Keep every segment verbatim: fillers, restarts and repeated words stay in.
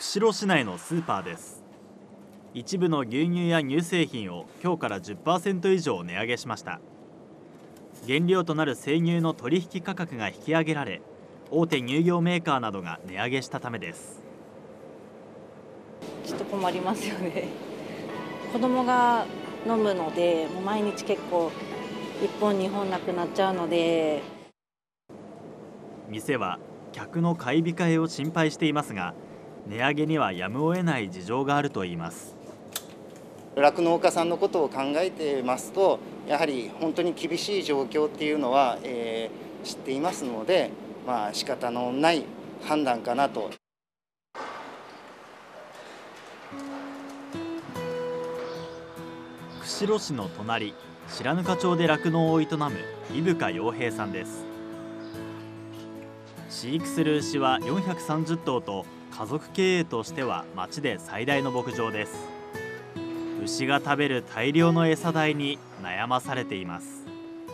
釧路市内のスーパーです。一部の牛乳や乳製品を今日から じゅっパーセント 以上値上げしました。原料となる生乳の取引価格が引き上げられ、大手乳業メーカーなどが値上げしたためです。 ちょっと困りますよね。子供が飲むので、もう毎日結構いっぽんにほんなくなっちゃうので。 店は客の買い控えを心配していますが、値上げにはやむを得ない事情があるといいます。 酪農家さんのことを考えてますと、やはり本当に厳しい状況っていうのは、えー、知っていますので、まあ仕方のない判断かなと。 釧路市の隣、白糠町で酪農を営む伊深洋平さんです。飼育する牛はよんひゃくさんじゅっとうと、家族経営としては町で最大の牧場です。牛が食べる大量の餌代に悩まされています。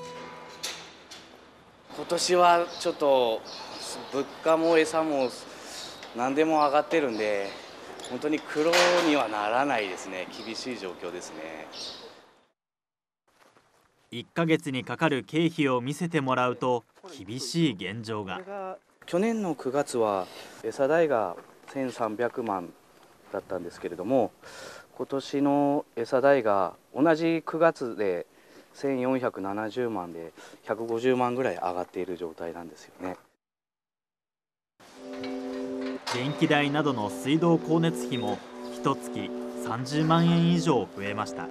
今年はちょっと物価も餌も何でも上がってるんで、本当に苦労にはならないですね。厳しい状況ですね。 いっかげつにかかる経費を見せてもらうと、厳しい現状が。 去年のくがつは餌代がせんさんびゃくまんだったんですけれども、今年の餌代が同じくがつでせんよんひゃくななじゅうまんでひゃくごじゅうまんぐらい上がっている状態なんですよね。 電気代などの水道光熱費もいっかげつさんじゅうまんえん以上増えました。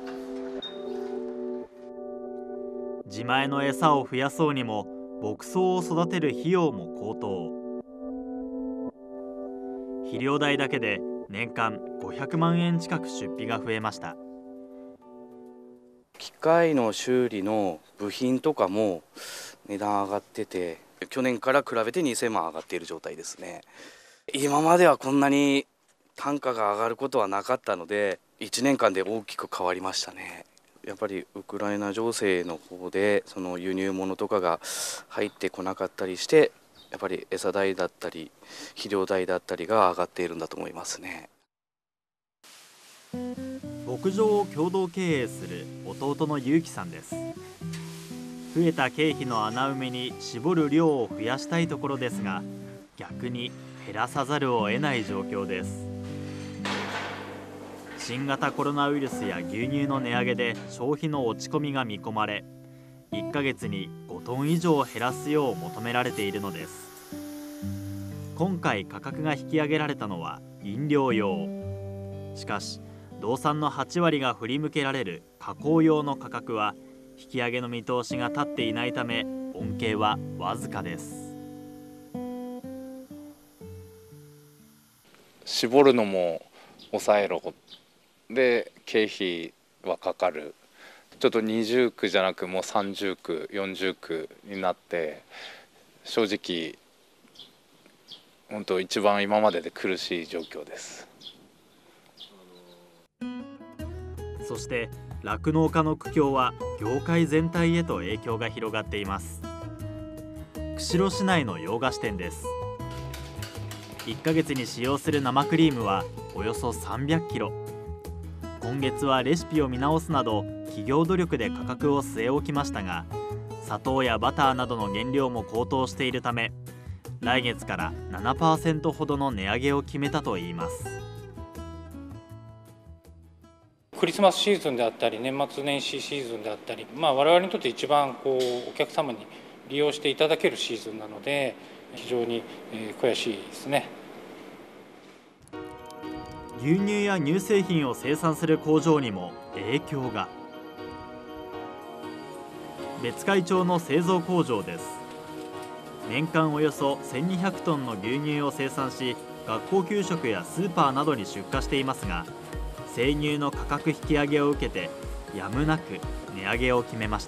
自前の餌を増やそうにも牧草を育てる費用も高騰。肥料代だけで年間ごひゃくまんえん近く出費が増えました。 機械の修理の部品とかも値段上がってて、去年から比べてにせんまん上がっている状態ですね。今まではこんなに単価が上がることはなかったので、いちねんかんで大きく変わりましたね。やっぱりウクライナ情勢の方でその輸入物とかが入ってこなかったりして、やっぱり餌代だったり肥料代だったりが上がっているんだと思いますね。 牧場を共同経営する弟の裕樹さんです。増えた経費の穴埋めに絞る量を増やしたいところですが、逆に減らさざるを得ない状況です。新型コロナウイルスや牛乳の値上げで消費の落ち込みが見込まれ、いっかげつにごトン以上減らすよう求められているのです。今回価格が引き上げられたのは飲料用。しかし道産のはちわりが振り向けられる加工用の価格は引き上げの見通しが立っていないため、恩恵はわずかです。 絞るのも抑えろで経費はかかる。ちょっとにじゅうくじゃなくもうさんじゅうくよんじゅうくになって、正直本当一番今までで苦しい状況です。 そして酪農家の苦境は業界全体へと影響が広がっています。釧路市内の洋菓子店です。いっかげつに使用する生クリームはおよそさんびゃくキロ。今月はレシピを見直すなど企業努力で価格を据え置きましたが、砂糖やバターなどの原料も高騰しているため、来月から ななパーセント ほどの値上げを決めたといいます。 クリスマスシーズンであったり年末年始シーズンであったり、まあ、我々にとって一番こうお客様に利用していただけるシーズンなので、非常に悔しいですね。 牛乳や乳製品を生産する工場にも影響が。別海町の製造工場です。年間およそせんにひゃくトンの牛乳を生産し、学校給食やスーパーなどに出荷していますが、生乳の価格引き上げを受けてやむなく値上げを決めました。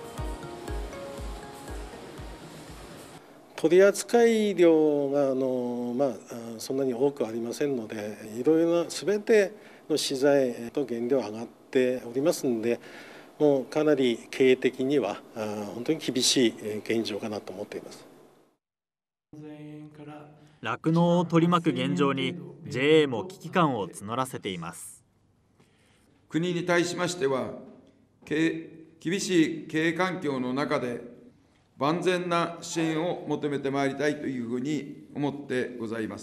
取扱量があの、まあ、そんなに多くありませんので、いろいろな全ての資材と原料上がっておりますので、もうかなり経営的には本当に厳しい現状かなと思っています。 酪農を取り巻く現状に ジェーエー も危機感を募らせています。 国に対しましては、厳しい経営環境の中で万全な支援を求めてまいりたいというふうに思ってございます。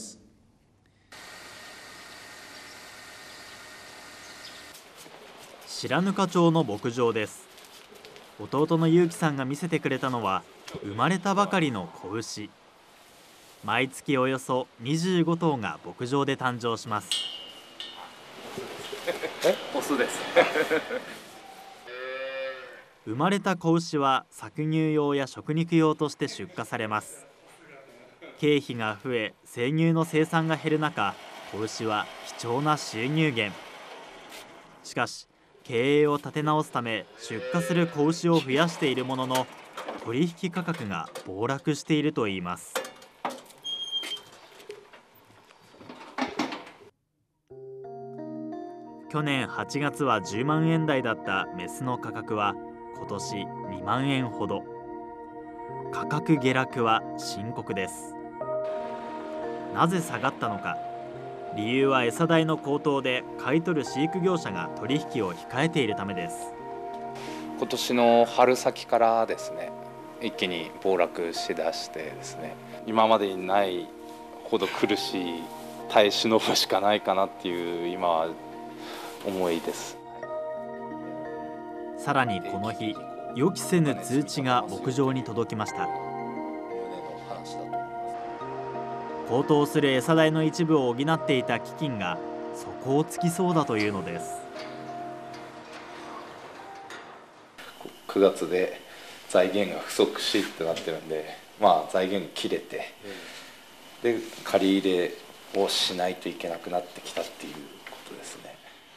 白糠町の牧場です。弟の裕樹さんが見せてくれたのは生まれたばかりの子牛。毎月およそにじゅうごとうが牧場で誕生します。 え、オスです生まれた子牛は搾乳用や食肉用として出荷されます。経費が増え生乳の生産が減る中、子牛は貴重な収入源。しかし経営を立て直すため出荷する子牛を増やしているものの、取引価格が暴落しているといいます。去年はちがつはじゅうまんえん台だったメスの価格は今年にまんえんほど。価格下落は深刻です。なぜ下がったのか。理由は餌代の高騰で買い取る飼育業者が取引を控えているためです。 今年の春先からですね、一気に暴落しだしてですね、今までにないほど苦しい、耐え忍ぶしかないかなっていう今は思いです。 さらにこの日、予期せぬ通知が牧場に届きました。高騰する餌代の一部を補っていた基金が底をつきそうだというのです。 くがつで財源が不足しってなってるんで、まあ財源切れて、で借り入れをしないといけなくなってきたっていうことですね。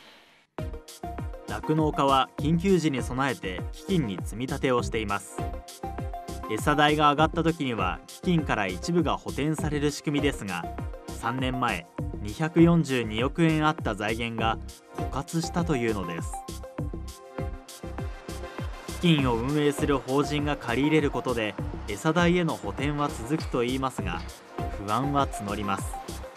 酪農家は緊急時に備えて基金に積み立てをしています。餌代が上がった時には基金から一部が補填される仕組みですが、さんねんまえにひゃくよんじゅうにおくえんあった財源が枯渇したというのです。基金を運営する法人が借り入れることで餌代への補填は続くといいますが、不安は募ります。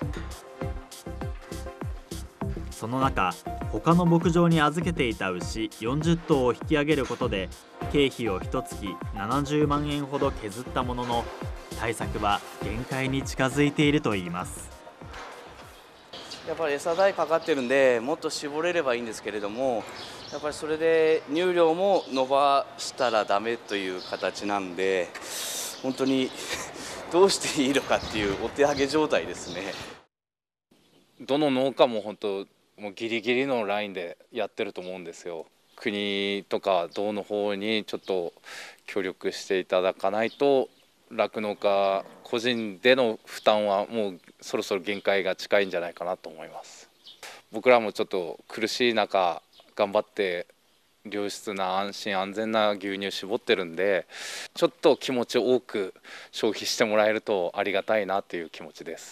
その中、他の牧場に預けていた牛よんじゅっとうを引き上げることで経費をいっかげつななじゅうまんえんほど削ったものの、対策は限界に近づいているといいます。 やっぱり餌代かかってるんで、もっと絞れればいいんですけれども、やっぱりそれで乳量も伸ばしたらダメという形なんで、本当にどうしていいのかっていうお手上げ状態ですね。 どの農家も本当もうギリギリのラインでやってると思うんですよ。国とか道の方にちょっと協力していただかないと、酪農家個人での負担はもうそろそろ限界が近いんじゃないかなと思います。僕らもちょっと苦しい中頑張って良質な安心安全な牛乳絞ってるんで、ちょっと気持ち多く消費してもらえるとありがたいなという気持ちです。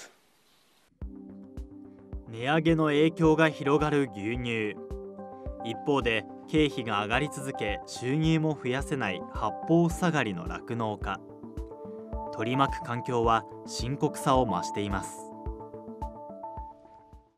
値上げの影響が広がる牛乳。一方で経費が上がり続け収入も増やせない八方塞がりの酪農家。取り巻く環境は深刻さを増しています。